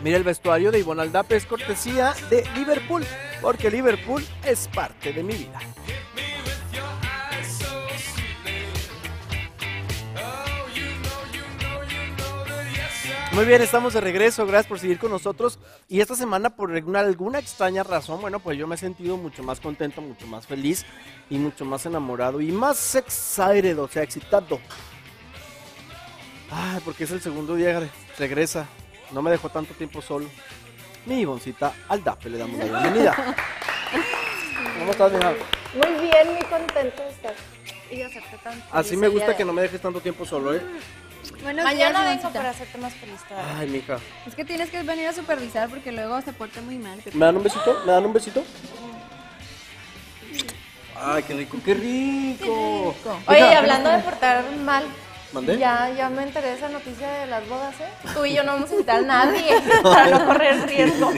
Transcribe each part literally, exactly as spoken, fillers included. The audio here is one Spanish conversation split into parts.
Mira, el vestuario de Ivonne Aldape es cortesía de Liverpool, porque Liverpool es parte de mi vida. Muy bien, estamos de regreso, gracias por seguir con nosotros. Y esta semana, por alguna, alguna extraña razón, bueno, pues yo me he sentido mucho más contento, mucho más feliz y mucho más enamorado y más excited, o sea, excitado. Ay, porque es el segundo día que regresa, no me dejó tanto tiempo solo. Mi Ivoncita Aldape, le damos la bienvenida. ¿Cómo estás, mija? Muy bien, muy contento de estar y de hacerte tan feliz. Así me gusta que no me dejes tanto tiempo solo, ¿eh? Buenos Mañana días, vengo para hacerte más feliz todavía. Ay, mija. Es que tienes que venir a supervisar porque luego se porta muy mal. ¿Me dan un besito? ¿Me dan un besito? Ay, qué rico, qué rico. Qué rico. Oye, y hablando de portar mal, ¿mandé? Ya, ya me enteré de esa noticia de las bodas, ¿eh? Tú y yo no vamos a invitar a nadie para no correr riesgo.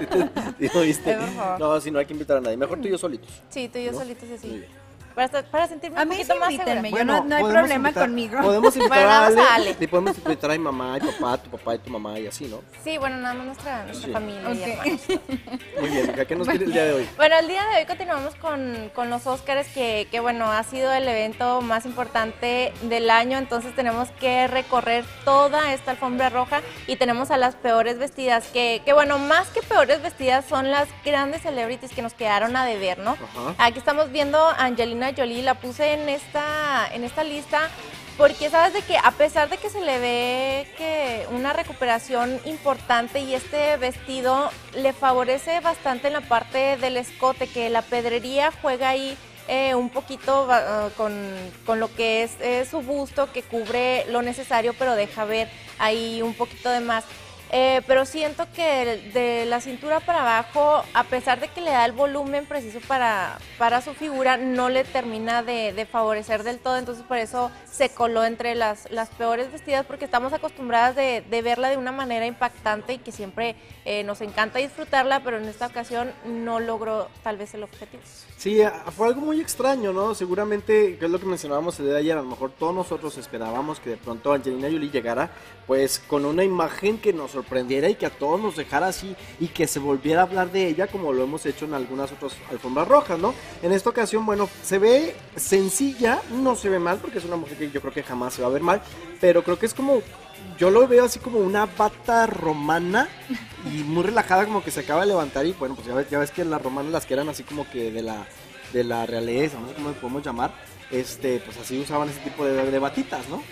Sí, ¿sí, ¿viste? No, si no hay que invitar a nadie. Mejor tú y yo solitos. Sí, tú y yo ¿no? solitos así. Muy bien. Para, para sentirme a un poquito sí más segura. Bueno, yo no, no hay problema invitar, conmigo. Podemos invitar bueno, a, Ale, a Ale. Y podemos invitar a mi mamá, y papá, tu papá y tu mamá y así, ¿no? Sí, bueno, nada más nuestra, nuestra sí. familia Okay. y hermanos. Muy bien, ¿qué nos quiere el día de hoy? Bueno, el día de hoy continuamos con, con los Óscares, que, que bueno, ha sido el evento más importante del año, entonces tenemos que recorrer toda esta alfombra roja y tenemos a las peores vestidas, que, que bueno, más que peores vestidas son las grandes celebrities que nos quedaron a deber, ¿no? Ajá. Aquí estamos viendo a Angelina Jolie, la puse en esta, en esta lista porque sabes de que a pesar de que se le ve que una recuperación importante y este vestido le favorece bastante en la parte del escote, que la pedrería juega ahí eh, un poquito uh, con, con lo que es eh, su busto, que cubre lo necesario pero deja ver ahí un poquito de más. Eh, pero siento que de la cintura para abajo, a pesar de que le da el volumen preciso para, para su figura, no le termina de, de favorecer del todo, entonces por eso se coló entre las, las peores vestidas, porque estamos acostumbradas de, de verla de una manera impactante y que siempre eh, nos encanta disfrutarla, pero en esta ocasión no logró tal vez el objetivo. Sí, fue algo muy extraño, ¿no? Seguramente, que es lo que mencionábamos el día de ayer, a lo mejor todos nosotros esperábamos que de pronto Angelina Jolie llegara pues con una imagen que nos sorprendiera y que a todos nos dejara así y que se volviera a hablar de ella como lo hemos hecho en algunas otras alfombras rojas, ¿no? En esta ocasión, bueno, se ve sencilla, no se ve mal porque es una mujer que yo creo que jamás se va a ver mal, pero creo que es como, yo lo veo así como una bata romana y muy relajada, como que se acaba de levantar y bueno, pues ya ves, ya ves que las romanas, las que eran así como que de la, de la realeza, no sé cómo le podemos llamar, este, pues así usaban ese tipo de, de batitas, ¿no?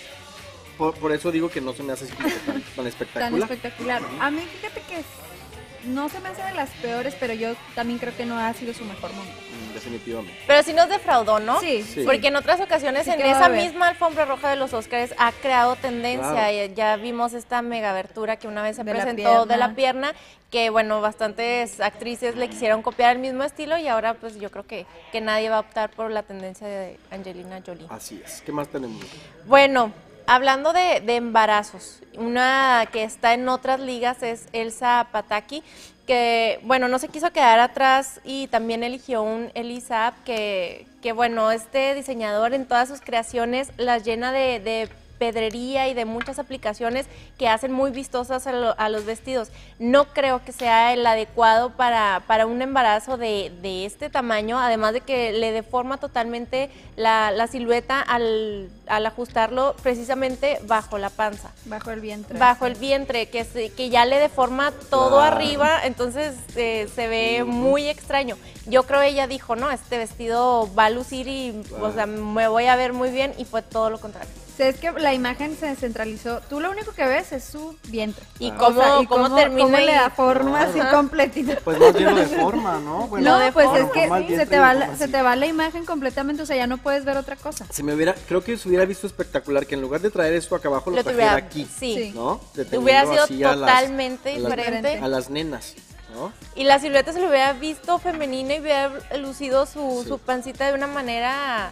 Por, por eso digo que no se me hace tan, tan espectacular. Tan espectacular. A mí fíjate que no se me hace de las peores, pero yo también creo que no ha sido su mejor momento. Mm, definitivamente. Pero sí nos defraudó, ¿no? Sí. Sí. Porque en otras ocasiones, sí, en esa misma alfombra roja de los Óscares ha creado tendencia. Claro. Ya vimos esta mega abertura que una vez se de presentó la de la pierna, que bueno, bastantes actrices le quisieron copiar el mismo estilo y ahora pues yo creo que, que nadie va a optar por la tendencia de Angelina Jolie. Así es. ¿Qué más tenemos? Bueno, hablando de, de embarazos, una que está en otras ligas es Elsa Pataky, que bueno, no se quiso quedar atrás y también eligió un Elie Saab, que, que bueno, este diseñador en todas sus creaciones las llena de, de pedrería y de muchas aplicaciones que hacen muy vistosas a, lo, a los vestidos. No creo que sea el adecuado para, para un embarazo de, de este tamaño, además de que le deforma totalmente la, la silueta al, al ajustarlo precisamente bajo la panza. Bajo el vientre. Bajo el vientre, que, se, que ya le deforma todo claro. arriba, entonces eh, se ve uh-huh. muy extraño. Yo creo ella dijo, no, este vestido va a lucir y claro. o sea, me voy a ver muy bien, y fue todo lo contrario. Es que la imagen se centralizó, tú lo único que ves es su vientre. ¿Y cómo, o sea, ¿y cómo, cómo termina? ¿Cómo le da forma claro. así completita? Pues más bien lo deforma, ¿no? Bueno, no, pues es que se te, va la, se te va la imagen completamente, o sea, ya no puedes ver otra cosa. Se me hubiera, creo que se hubiera visto espectacular que en lugar de traer esto acá abajo, lo, lo trajera tuviera, aquí, sí. ¿no? Hubiera sido totalmente a las, diferente. A las, a las nenas. ¿no? Y la silueta se le hubiera visto femenina y hubiera lucido su, sí. su pancita de una manera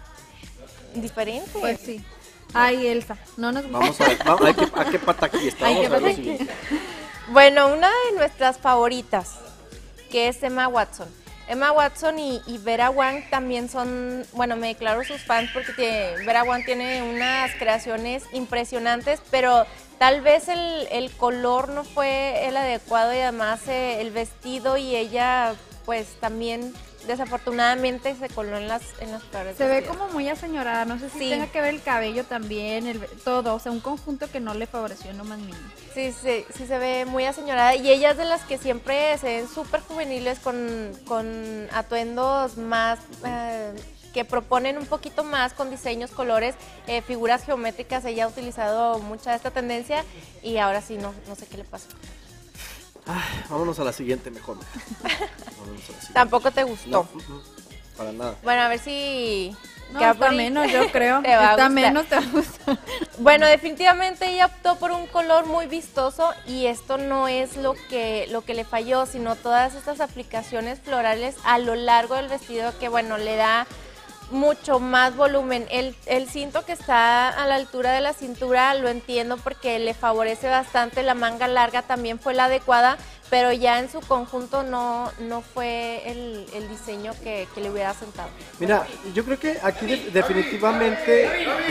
diferente. Pues sí. Ay, Elsa, no nos gusta. Vamos a ver, vamos, hay que, ¿a qué pata aquí está? Vamos a ver lo siguiente. Bueno, una de nuestras favoritas, que es Emma Watson. Emma Watson y, y Vera Wang también son, bueno, me declaro sus fans porque tiene, Vera Wang tiene unas creaciones impresionantes, pero tal vez el, el color no fue el adecuado y además eh, el vestido y ella pues también desafortunadamente se coló en las en las flores. Se ve como muy aseñorada, no sé si Sí. tenga que ver el cabello también, el, todo, o sea, un conjunto que no le favoreció en lo más mínimo. Sí, sí, sí se ve muy aseñorada y ella es de las que siempre se ven súper juveniles con, con atuendos más, eh, que proponen un poquito más con diseños, colores, eh, figuras geométricas. Ella ha utilizado mucha de esta tendencia y ahora sí, no, no sé qué le pasa. Ay, vámonos a la siguiente mejor. Vámonos a la siguiente. Tampoco te gustó. No, mm, mm, para nada. Bueno, a ver si... No, Capri está menos, yo creo. te va a Está gustar. menos, te va a gustar. Bueno, definitivamente ella optó por un color muy vistoso y esto no es lo que, lo que le falló, sino todas estas aplicaciones florales a lo largo del vestido que, bueno, le da mucho más volumen. El, el cinto que está a la altura de la cintura lo entiendo porque le favorece bastante, la manga larga también fue la adecuada, pero ya en su conjunto no, no fue el, el diseño que, que le hubiera sentado. Mira, yo creo que aquí de- definitivamente...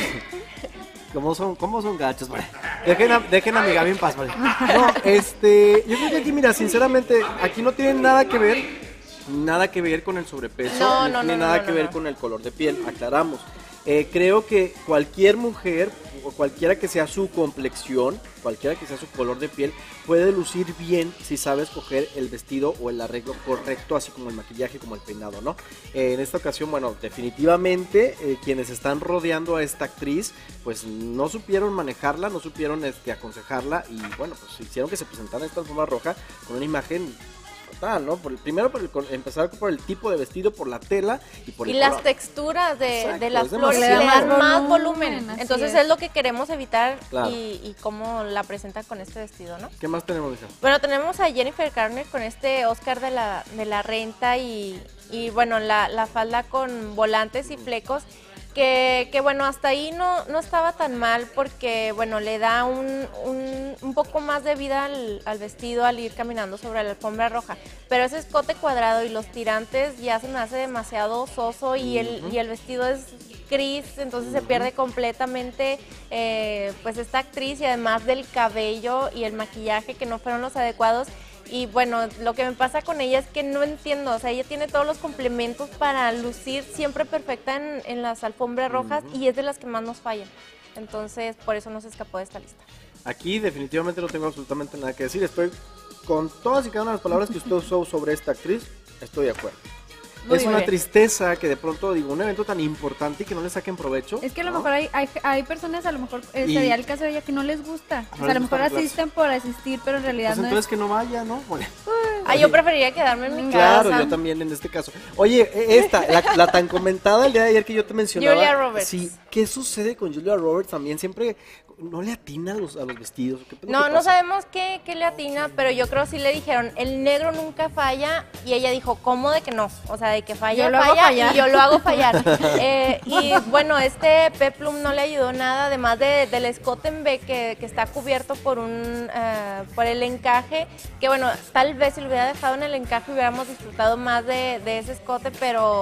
¿Cómo son, cómo son gachos? Vale. Dejen a, dejen a mi Gaby en paz, vale. No, este... Yo creo que aquí, mira, sinceramente, aquí no tiene nada que ver... Nada que ver con el sobrepeso, No, ni no, tiene no, nada no, que no, ver no. con el color de piel, aclaramos. Eh, creo que cualquier mujer, o cualquiera que sea su complexión, cualquiera que sea su color de piel, puede lucir bien si sabe escoger el vestido o el arreglo correcto, así como el maquillaje, como el peinado, ¿no? Eh, en esta ocasión, bueno, definitivamente eh, quienes están rodeando a esta actriz, pues no supieron manejarla, no supieron este, aconsejarla y bueno, pues hicieron que se presentara esta alfombra roja con una imagen fatal, ¿no? Por el, primero por el, con- empezar por el tipo de vestido, por la tela y por Y el las color. texturas de, Exacto, de las es flores le demasiado. dan más volumen, volumen. así Entonces es. es lo que queremos evitar Claro. y, y cómo la presentan con este vestido, ¿no? ¿Qué más tenemos, hija? Bueno, tenemos a Jennifer Garner con este Oscar de la, de la renta y, y bueno, la, la falda con volantes y flecos. Que, que bueno, hasta ahí no, no estaba tan mal porque bueno, le da un, un, un poco más de vida al, al vestido al ir caminando sobre la alfombra roja. Pero ese escote cuadrado y los tirantes ya se me hace demasiado soso y el, y el vestido es gris, entonces se pierde completamente eh, pues esta actriz y además del cabello y el maquillaje que no fueron los adecuados. Y bueno, lo que me pasa con ella es que no entiendo, o sea, ella tiene todos los complementos para lucir siempre perfecta en, en las alfombras rojas y es de las que más nos fallan. Entonces, por eso no se escapó de esta lista. Aquí definitivamente no tengo absolutamente nada que decir. Estoy con todas y cada una de las palabras que usted usó sobre esta actriz, estoy de acuerdo. Muy es una bien. tristeza que de pronto, digo, un evento tan importante y que no le saquen provecho. Es que a lo ¿no? mejor hay, hay, hay personas, a lo mejor eh, Y- sería el caso de ella que no les gusta. O No sea, a les lo gusta mejor la clase. asisten por asistir, pero en realidad Pues no entonces es. que no vaya, ¿no? Bueno, Ah, yo preferiría quedarme en mi claro, casa. yo también en este caso. Oye, e- esta, la, la tan comentada el día de ayer que yo te mencionaba. Julia Roberts. Sí, ¿qué sucede con Julia Roberts? También siempre no le atina a los, a los vestidos. ¿Qué es lo No, que no pasa? sabemos qué, qué le atina, pero yo creo que sí le dijeron, el negro nunca falla, y ella dijo, ¿cómo de que no? O sea, de que falla, Yo lo hago falla, fallar. y yo lo hago fallar. Eh, y bueno, este peplum no le ayudó nada, además de, del escote en B que, que está cubierto por un eh, por el encaje, que bueno, tal vez si lo hubiera dejado en el encaje hubiéramos disfrutado más de, de ese escote, pero,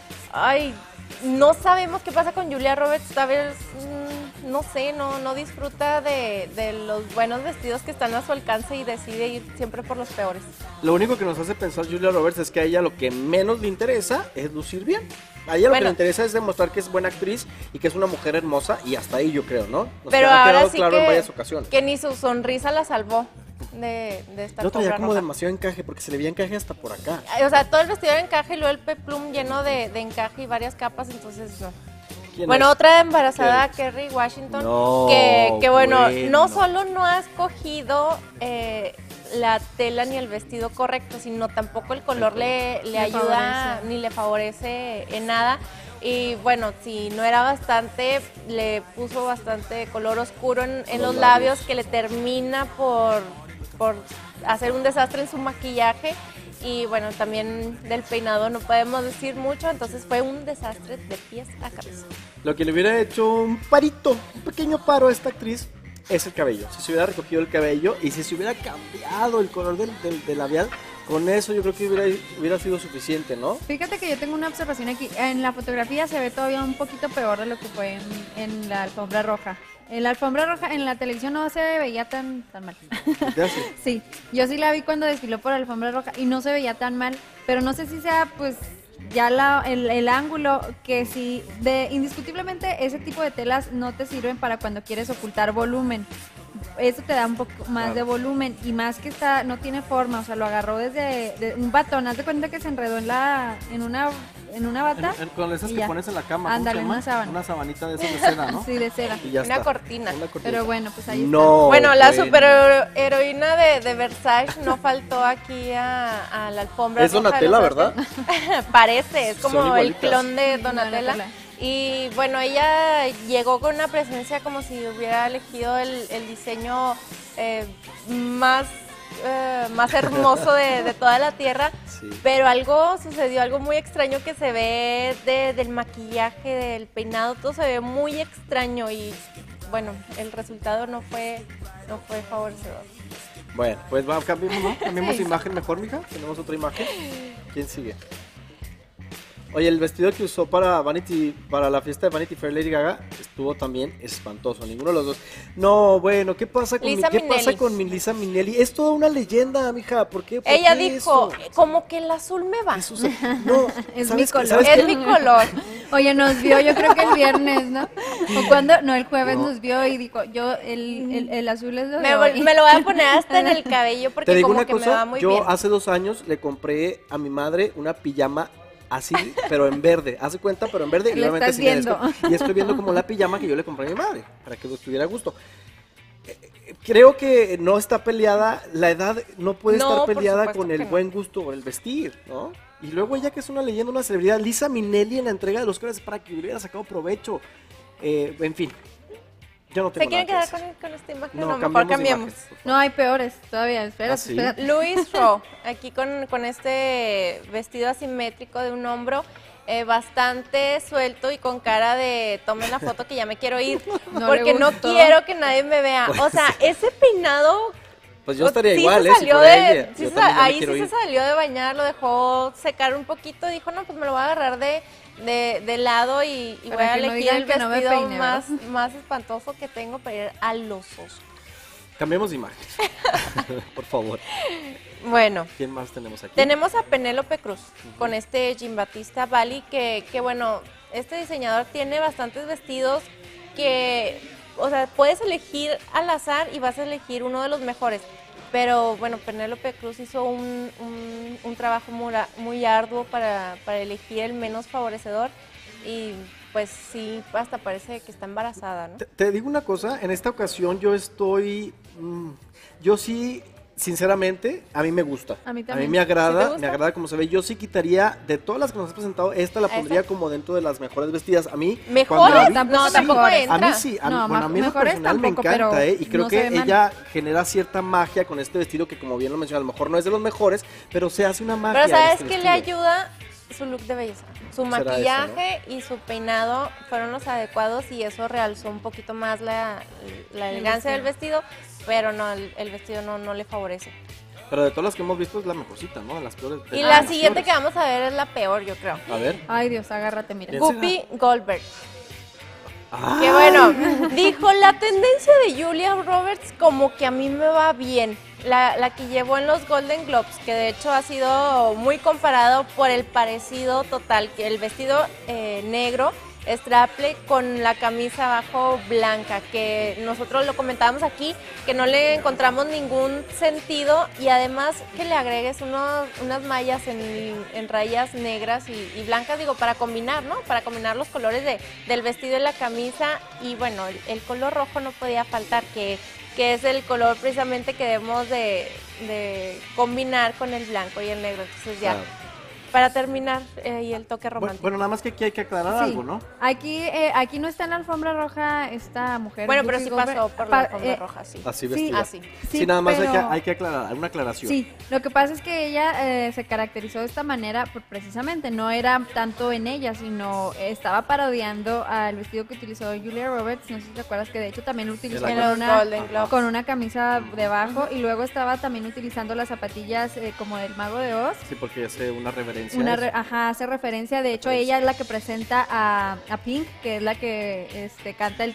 ay, no sabemos qué pasa con Julia Roberts, tal vez, mm, no sé, no, no disfruta de, de los buenos vestidos que están a su alcance y decide ir siempre por los peores. Lo único que nos hace pensar Julia Roberts es que a ella lo que menos le interesa es lucir bien. A ella lo que Bueno. le interesa es demostrar que es buena actriz y que es una mujer hermosa y hasta ahí yo creo, ¿no? Nos Pero ha ahora quedado sí claro en que, varias ocasiones. que ni su sonrisa la salvó de, de esta Yo traía alfombra como roja. demasiado encaje porque se le veía encaje hasta por acá. O sea, todo el vestido de encaje y luego el peplum lleno de, de encaje y varias capas, entonces no. ¿Quién Bueno, es? otra embarazada, Kerry Washington, No, que, que bueno, bueno. no solo no ha escogido eh, la tela ni el vestido correcto, sino tampoco el color le, le Le ayuda favorece. ni le favorece en nada. Y bueno, si no era bastante, le puso bastante color oscuro en, en Los los labios, labios. que le termina por, por hacer un desastre en su maquillaje. Y bueno, también del peinado no podemos decir mucho, entonces fue un desastre de pies a cabeza. Lo que le hubiera hecho un parito, un pequeño paro a esta actriz es el cabello. Si se hubiera recogido el cabello y si se hubiera cambiado el color del, del, del labial, con eso yo creo que hubiera, hubiera sido suficiente, ¿no? Fíjate que yo tengo una observación aquí. En la fotografía se ve todavía un poquito peor de lo que fue en, en la alfombra roja. En la alfombra roja, en la televisión no se veía tan, tan mal. ¿Te hace? Sí, yo sí la vi cuando desfiló por la alfombra roja y no se veía tan mal, pero no sé si sea pues ya la, el, el ángulo, que si de indiscutiblemente ese tipo de telas no te sirven para cuando quieres ocultar volumen. Eso te da un poco más Claro. de volumen y más que está, no tiene forma, o sea, lo agarró desde de un batón, haz de cuenta que se enredó en la, en una, en una bata. En- en- con esas y que ya. pones en la cama, ¿cómo Ándale, se llama? una sábana. Una sabanita de esas de seda, ¿no? Sí, de cera. Y ya Una está. cortina. Una cortina. Pero bueno, pues ahí No, Bueno, la bueno. superheroína de, de Versace no faltó aquí a, a la alfombra. Es roja de Donatella, los ¿verdad? Oscars. Parece, es Son como el igualitas. clon de Sí, Donatella. Donatella. Y bueno, ella llegó con una presencia como si hubiera elegido el, el diseño eh, más, eh, más hermoso de, de toda la tierra. Sí. Pero algo sucedió, algo muy extraño que se ve de- del maquillaje, del peinado, todo se ve muy extraño y bueno, el resultado no fue, no fue favorecedor. Bueno, pues va, cambiemos, ¿no? Cambiemos Sí. imagen mejor, mija. Tenemos otra imagen. ¿Quién sigue? Oye, el vestido que usó para Vanity, para la fiesta de Vanity Fair Lady Gaga estuvo también espantoso, ninguno de los dos. No, bueno, ¿qué pasa con Lisa mi, ¿qué pasa Minnelli. con mi Lisa Minnelli? Es toda una leyenda, mija. ¿Por qué? ¿Por Ella qué dijo, eso? como que el azul me va. Eso, o sea, no, Es ¿sabes mi qué? color. ¿Sabes Es qué? mi color. Oye, nos vio, yo creo que el viernes, ¿no? O cuando, no, el jueves No. nos vio y dijo, yo, el, el, el azul es lo de Me, hoy. vol- me lo voy a poner hasta en el cabello Te porque digo como una que me va cosa, muy yo bien. hace dos años le compré a mi madre una pijama así, pero en verde. Hace cuenta, pero en verde y Lo obviamente estás sin el viendo. escote. Y estoy viendo como la pijama que yo le compré a mi madre, para que estuviera a gusto. Eh, eh, Creo que no está peleada, la edad no puede No, estar por peleada supuesto con que el no. buen gusto o el vestir, ¿no? Y luego ella que es una leyenda, una celebridad, Lisa Minnelli en la entrega de los Oscars para que hubiera sacado provecho. Eh, en fin, yo no tengo ¿Se quieren nada quedar que con, con esta imagen? decir. No, mejor cambiamos. de imágenes, por favor. No, hay peores todavía, espera, ¿Ah, sí? espera. Louis Rowe, aquí con, con este vestido asimétrico de un hombro, eh, bastante suelto y con cara de tomen la foto que ya me quiero ir, No porque le no gustó. quiero que nadie me vea. O sea, ese peinado... Pues yo estaría sí igual, se ¿eh? Si salió fuera de, ella. sí Yo se- también ya me ahí sí quiero se ir. salió de bañar, lo dejó secar un poquito, dijo, no, pues me lo voy a agarrar de, de, de lado y, y voy Para a que no elegir digan el que no me vestido peine, más, ¿verdad? más espantoso que tengo para ir a los Oscars. Cambiemos de imagen. Por favor. Bueno, ¿Quién más tenemos aquí? tenemos a Penélope Cruz con este Giambattista Bali que, que bueno, este diseñador tiene bastantes vestidos que, o sea, puedes elegir al azar y vas a elegir uno de los mejores. Pero bueno, Penélope Cruz hizo un, un, un trabajo muy, a- muy arduo para, para elegir el menos favorecedor y pues sí, hasta parece que está embarazada, ¿no? Te, te digo una cosa, en esta ocasión yo estoy, mm, yo sí, sinceramente, a mí me gusta. A mí A mí también. me ¿Sí te agrada, gusta? me agrada como se ve. Yo sí quitaría, de todas las que nos has presentado, esta la ¿A pondría esa? como dentro de las mejores vestidas. A mí, ¿Mejores? cuando la vi- tampoco No, tampoco mejores. entra. A mí sí, a mí, No, bueno, a mí en lo mejores personal tampoco, me encanta, pero ¿eh? Y creo no se que ve mal. ella genera cierta magia con este vestido que, como bien lo mencioné, a lo mejor no es de los mejores, pero se hace una magia. Pero en ¿sabes este qué le vestido. ayuda? Su look de belleza. Su Será eso, maquillaje y su peinado fueron los adecuados y eso realzó un poquito más la, la El elegancia del vestido, pero no, el, el vestido no, no le favorece. Pero de todas las que hemos visto es la mejorcita, ¿no? De las peores. de Y las la más siguiente que peores. vamos a ver es la peor, yo creo. A ver. Ay, Dios, agárrate, mira. ¿Quién Whoopi Goldberg. Ah, Que bueno, dijo, la tendencia de Julia Roberts como que a mí me va bien. La, la que llevó en los Golden Globes, que de hecho ha sido muy comparado por el parecido total, que el vestido eh, negro, straple con la camisa abajo blanca, que nosotros lo comentábamos aquí, que no le encontramos ningún sentido y además que le agregues unos, unas mallas en, en rayas negras y, y blancas, digo, para combinar, ¿no? Para combinar los colores de, del vestido y la camisa y bueno, el, el color rojo no podía faltar, que, que es el color precisamente que debemos de, de combinar con el blanco y el negro, entonces ya. claro. Para terminar, eh, y el toque Bueno, romántico. bueno, nada más que aquí hay que aclarar Sí. algo, ¿no? Aquí, eh, aquí no está en la alfombra roja esta mujer. Bueno, pero Whoopi sí Goldberg. pasó por la Pa- alfombra eh, roja, sí. Así Sí, vestida. así. Sí, Sí, nada más hay, que, pero- hay que aclarar, una aclaración. Sí, lo que pasa es que ella eh, se caracterizó de esta manera por- precisamente, no era tanto en ella, sino estaba parodiando al vestido que utilizó Julia Roberts, no sé si te acuerdas que de hecho también lo utilizó la En con los una, Golden Globes. con una camisa debajo y luego estaba también utilizando las zapatillas eh, como del Mago de Oz. Sí, porque hace una reverencia. Una a eso. re- ajá, hace referencia, de hecho ella es la que presenta a, a Pink, que es la que este, canta el